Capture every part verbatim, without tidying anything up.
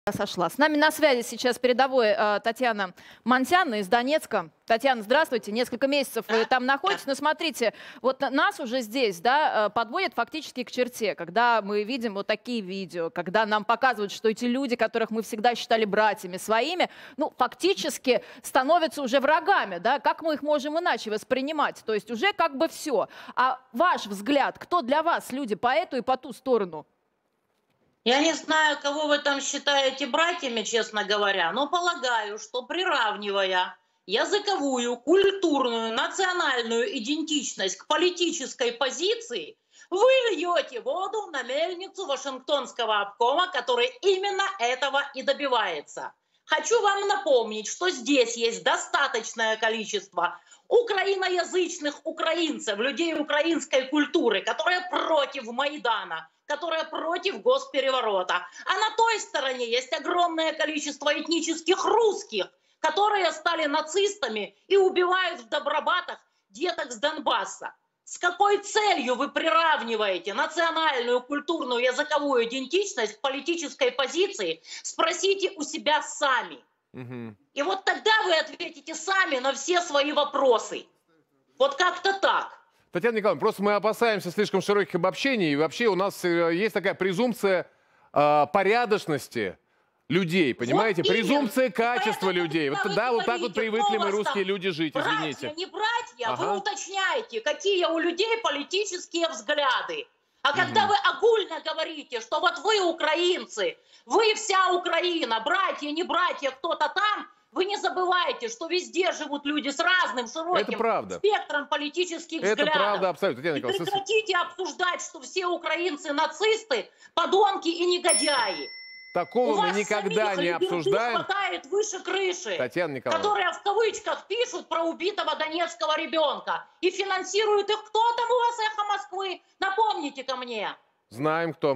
Сошла. С нами на связи сейчас передовой э, Татьяна Мантяна из Донецка. Татьяна, здравствуйте. Несколько месяцев вы там находитесь. Но смотрите, вот нас уже здесь, да, подводят фактически к черте, когда мы видим вот такие видео, когда нам показывают, что эти люди, которых мы всегда считали братьями своими, ну, фактически становятся уже врагами, да. Как мы их можем иначе воспринимать? То есть уже как бы все. А ваш взгляд, кто для вас люди по эту и по ту сторону? Я не знаю, кого вы там считаете братьями, честно говоря, но полагаю, что приравнивая языковую, культурную, национальную идентичность к политической позиции, вы льете воду на мельницу Вашингтонского обкома, который именно этого и добивается. Хочу вам напомнить, что здесь есть достаточное количество украиноязычных украинцев, людей украинской культуры, которые против Майдана, которые против госпереворота. А на той стороне есть огромное количество этнических русских, которые стали нацистами и убивают в Добробатах деток с Донбасса. С какой целью вы приравниваете национальную, культурную, языковую идентичность к политической позиции? Спросите у себя сами. Угу. И вот тогда вы ответите сами на все свои вопросы. Вот как-то так. Татьяна Николаевна, просто мы опасаемся слишком широких обобщений. И вообще у нас есть такая презумпция э, порядочности людей, понимаете? Вот презумпция качества поэтому, людей. Вот, да, вот так вот привыкли мы, русские люди, жить, братья, извините. Не братья, ага. Вы уточняете, какие у людей политические взгляды. А когда угу. вы огульно говорите, что вот вы украинцы, вы вся Украина, братья, не братья, кто-то там, вы не забывайте, что везде живут люди с разным широким спектром политических Это взглядов. Это правда, абсолютно. И прекратите обсуждать, что все украинцы нацисты, подонки и негодяи. Такого мы никогда не обсуждаем. Хватает выше крыши, Татьяна Николаевна, которые в кавычках пишут про убитого донецкого ребенка. И финансирует их кто там у вас, «Эхо Москвы»? Напомните-ка мне. Знаем кто.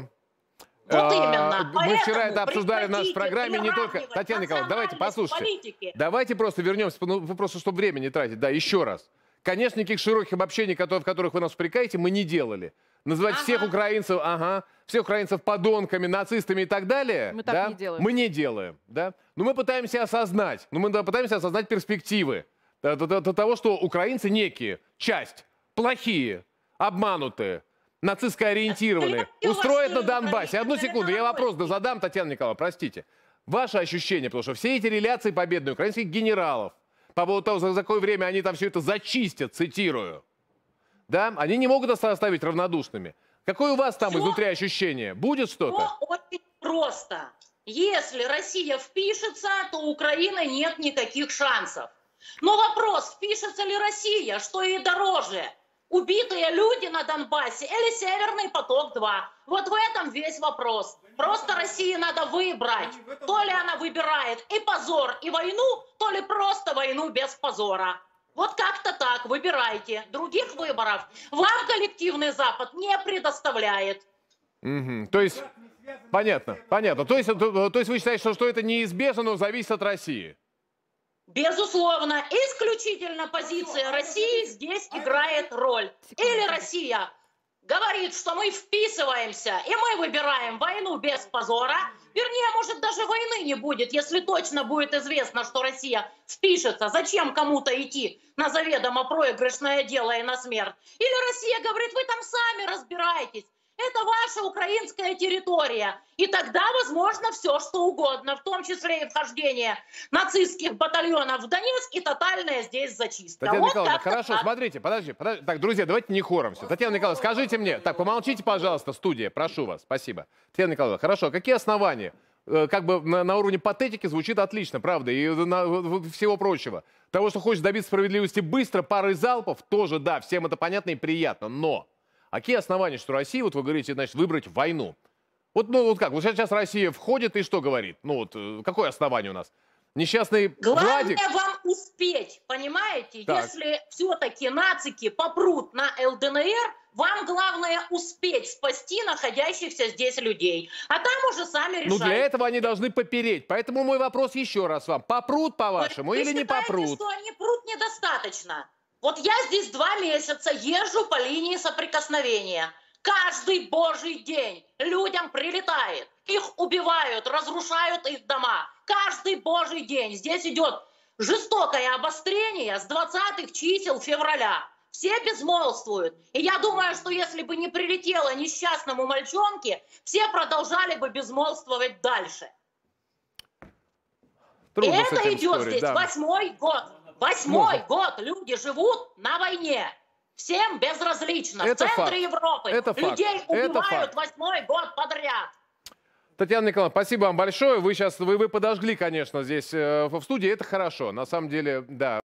Вот именно. Мы Поэтому вчера это обсуждали в нашей программе не только... Татьяна Николаевна, давайте послушайте. Политики. Давайте просто вернемся, ну, просто чтобы время не тратить. Да, еще раз. Конечно, никаких широких обобщений, в которых вы нас упрекаете, мы не делали. Называть ага. всех украинцев, ага, всех украинцев подонками, нацистами и так далее. Мы так да, не делаем. Мы не делаем, да. Но мы пытаемся осознать, но мы пытаемся осознать перспективы до, до, до того, что украинцы некие, часть, плохие, обманутые, нацистско ориентированные, устроят на Донбассе. Одну секунду, я вопрос задам, Татьяна Николаевна, простите. Ваше ощущение, потому что все эти реляции победные украинских генералов, по поводу того, за какое время они там все это зачистят, цитирую, да, они не могут оставить равнодушными. Какое у вас там все изнутри ощущение? Будет что-то? Очень просто. Если Россия впишется, то у Украины нет никаких шансов. Но вопрос, впишется ли Россия, что ей дороже? Убитые люди на Донбассе или Северный поток-два? Вот в этом весь вопрос. Просто России надо выбрать. То ли она выбирает и позор, и войну, то ли просто войну без позора. Вот как-то так, выбирайте. Других выборов вам коллективный Запад не предоставляет. Угу. То есть, понятно, понятно. То есть, то, то есть вы считаете, что, что это неизбежно, но зависит от России? Безусловно, исключительно позиция России здесь играет роль. Или Россия говорит, что мы вписываемся, и мы выбираем войну без позора. Вернее, может, даже войны не будет, если точно будет известно, что Россия впишется. Зачем кому-то идти на заведомо проигрышное дело и на смерть? Или Россия говорит, вы там сами разбирайтесь. Это ваша украинская территория. И тогда возможно все, что угодно, в том числе и вхождение нацистских батальонов в Донецк и тотальная здесь зачистка. Татьяна вот Николаевна, хорошо, так. смотрите, подожди, подожди. Так, друзья, давайте не хором все. Татьяна Николаевна, скажите мне, так, помолчите, пожалуйста, студия, прошу вас, спасибо. Татьяна Николаевна, хорошо, какие основания? Как бы на, на уровне патетики звучит отлично, правда, и на, всего прочего. Того, что хочешь добиться справедливости быстро, парой залпов, тоже, да, всем это понятно и приятно, но... А какие основания, что Россия, вот вы говорите, значит, выбрать войну? Вот, ну, вот как, вот сейчас Россия входит и что говорит? Ну, вот, какое основание у нас? Несчастный Главное Владик... вам успеть, понимаете? Так. Если все-таки нацики попрут на ЛДНР, вам главное успеть спасти находящихся здесь людей. А там уже сами решают. Ну, для этого они должны попереть. Поэтому мой вопрос еще раз вам. Попрут, по-вашему, или считаете, не попрут? что они прут недостаточно? Вот я здесь два месяца езжу по линии соприкосновения. Каждый божий день людям прилетает. Их убивают, разрушают их дома. Каждый божий день. Здесь идет жестокое обострение с двадцатых чисел февраля. Все безмолвствуют. И я думаю, что если бы не прилетело несчастному мальчонке, все продолжали бы безмолвствовать дальше. Трудно И с это этим идет спорить, здесь да. восьмой год. Восьмой Можно. год люди живут на войне. Всем безразлично. Это В центре факт. Европы Это факт. людей Это убивают факт. восьмой год подряд. Татьяна Николаевна, спасибо вам большое. Вы сейчас, вы, вы подожгли, конечно, здесь э, в студии. Это хорошо. На самом деле, да.